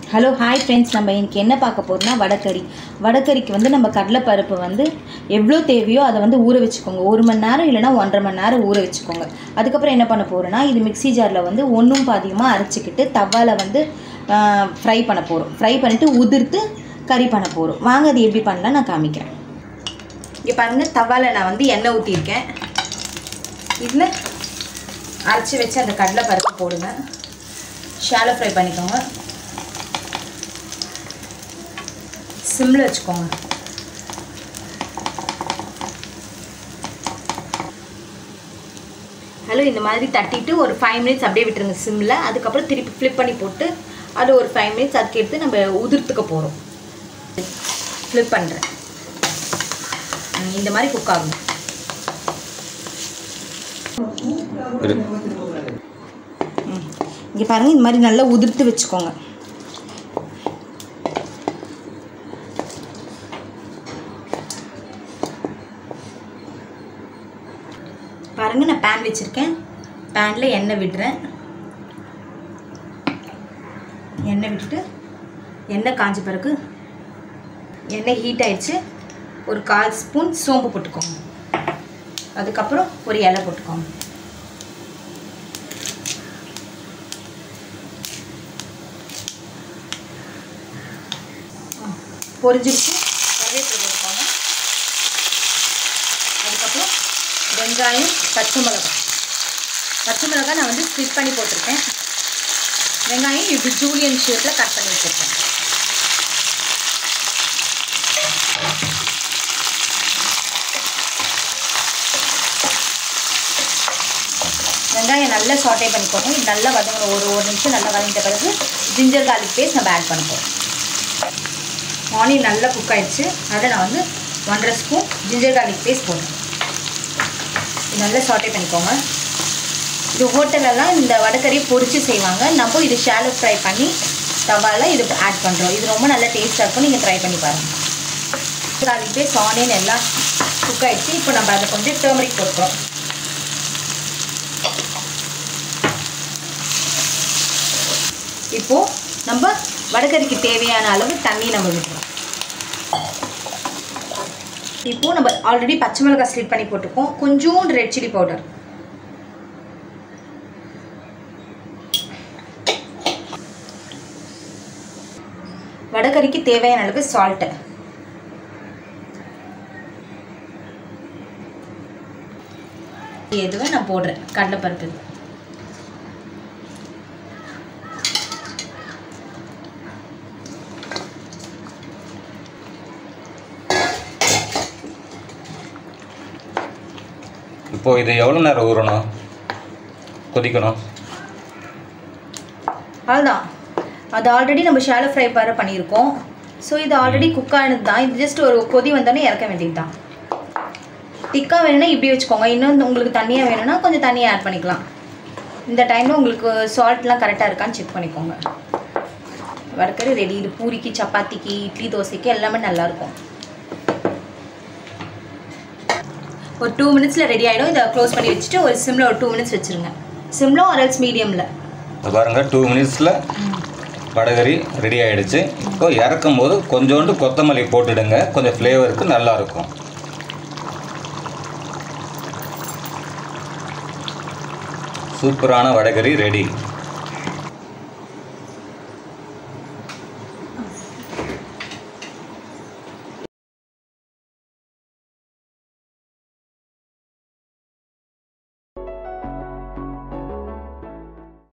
Hello hi friends, நம்ம இன்றைக்கி என்ன பார்க்க போகிறோம்னா வடகறிக்கு வந்து நம்ம கடலைப்பருப்பு வந்து எவ்வளோ தேவையோ அதை வந்து ஊற வச்சுக்கோங்க. 1 மணி நேரம் இல்லைனா 1.5 மணி நேரம் ஊற வச்சுக்கோங்க. அதுக்கப்புறம் என்ன பண்ண போகிறோன்னா, இது மிக்ஸி ஜாரில் வந்து ஒன்றும் பாதியமாக அரைச்சிக்கிட்டு தவாவில் வந்து ஃப்ரை பண்ண போகிறோம். ஃப்ரை பண்ணிவிட்டு உதிர்த்து கறி பண்ண போகிறோம். வாங்க அது எப்படி பண்ணலாம் நான் காமிக்கிறேன். இங்கே பாருங்கள், தவாவில் நான் வந்து எண்ணெய் ஊற்றிருக்கேன். இதில் அரைச்சி வச்சு அந்த கடலைப்பருப்பு போடுங்க. ஷாலோ ஃப்ரை பண்ணிக்கோங்க. சிம்மில் வச்சுக்கோங்க. ஹலோ, இந்த மாதிரி தட்டிட்டு ஒரு 5 மினிட்ஸ் அப்படியே விட்டுருங்க சிம்மில். அதுக்கப்புறம் திருப்பி ஃப்ளிப் பண்ணி போட்டு அது ஒரு 5 மினிட்ஸ் அதுக்கு எடுத்து நம்ம உதிர்த்துக்க போகிறோம். ஃப்ளிப் பண்ணுறேன். இந்த மாதிரி குக் ஆகும். இங்கே பாருங்கள், இந்த மாதிரி நல்லா உதிர்த்து வச்சுக்கோங்க. பாருங்கள், நான் பேன் வச்சுருக்கேன். பேனில் எண்ணெய் விடுறேன். எண்ணெய் விட்டுட்டு எண்ணெய் காஞ்ச பிறகு எண்ணெய் ஹீட் ஆயிடுச்சு. ஒரு 1/4 ஸ்பூன் சோம்பு போட்டுக்கோங்க. அதுக்கப்புறம் ஒரு இலை போட்டுக்கோங்க. பொரிஞ்சிருச்சு. கருவேப்பிலை போட்டுக்கோங்க. அதுக்கப்புறம் வெங்காயம், பச்சை மிளகாய் நான் வந்து ஸ்ப்ளிட் பண்ணி போட்டிருக்கேன். வெங்காயம் இப்படி ஜூலியன் ஷேப்பில் கட் பண்ணி வச்சுருக்கேன். வெங்காயம் நல்லா சாட்டே பண்ணிக்கோங்க. இது நல்லா வதங்கணும். ஒரு நிமிஷம் நல்லா வதங்கிட்ட பிறகு ஜிஞ்சர் கார்லிக் பேஸ்ட் நம்ம ஆட் பண்ண போகிறோம். ஆனியன் நல்லா குக் ஆகிடுச்சு. அதை நான் வந்து 1.5 ஸ்பூன் ஜிஞ்சர் கார்லிக் பேஸ்ட் போடுறேன். நல்லா சாட்டே பண்ணிக்கோங்க. இது ஹோட்டலெல்லாம் இந்த வடகறியை பொரித்து செய்வாங்க. நம்ம இது ஷாலோ ஃப்ரை பண்ணி தவாவில் இது ஆட் பண்ணுறோம். இது ரொம்ப நல்லா டேஸ்ட்டாக இருக்கும். நீங்கள் ட்ரை பண்ணி பாருங்கள். கார்லிக் பேஸ்ட், ஆனியன் எல்லாம் குக் ஆகிடுச்சு. இப்போ நம்ம அதை கொஞ்சம் டர்மரிக் போட்டுக்கிறோம். இப்போது நம்ம வடகறிக்கு தேவையான அளவு தண்ணி நம்ம விட்டுறோம். இப்போது நம்ம ஆல்ரெடி பச்சை மிளகாய் ஸ்லிட் பண்ணி போட்டுருக்கோம். கொஞ்சோண்டு ரெட் சில்லி பவுடர், வடகறிக்கு தேவையான அளவு சால்ட்டு, எதுவும் நான் போடுறேன். கடலைப்பருப்பு இப்போது இது எவ்வளோ நேரம் ஊறணும், கொதிக்கணும்? அதுதான், அது ஆல்ரெடி நம்ம ஷாலோ ஃப்ரை பண்ணியிருக்கோம். ஸோ இது ஆல்ரெடி குக் ஆனது தான். இது ஜஸ்ட் ஒரு கொதி வந்தோடனே இறக்க வேண்டியது தான். திக்காக வேணும்னா இப்படி வச்சுக்கோங்க. இன்னும் உங்களுக்கு தண்ணியாக வேணும்னா கொஞ்சம் தண்ணியாக ஆட் பண்ணிக்கலாம். இந்த டைமில் உங்களுக்கு சால்ட்லாம் கரெக்டாக இருக்கான்னு செக் பண்ணிக்கோங்க. வடகறி ரெடி. இது பூரிக்கு, சப்பாத்திக்கு, இட்லி, தோசைக்கு எல்லாமே நல்லாயிருக்கும். ஒரு 2 மினிட்ஸில் ரெடி ஆகிடும். இதை க்ளோஸ் பண்ணி வச்சுட்டு ஒரு சிம்மில் ஒரு 2 மினிட்ஸ் வச்சுருங்க. சிம்மில் ஒரு எல்ஸ் மீடியமில். பாருங்கள், 2 மினிட்ஸில் வடகறி ரெடி ஆகிடுச்சு. இப்போ இறக்கும் போது கொஞ்சோண்டு கொத்தமல்லி போட்டுடுங்க. கொஞ்சம் ஃப்ளேவருக்கு நல்லாயிருக்கும். சூப்பரான வடகறி ரெடி.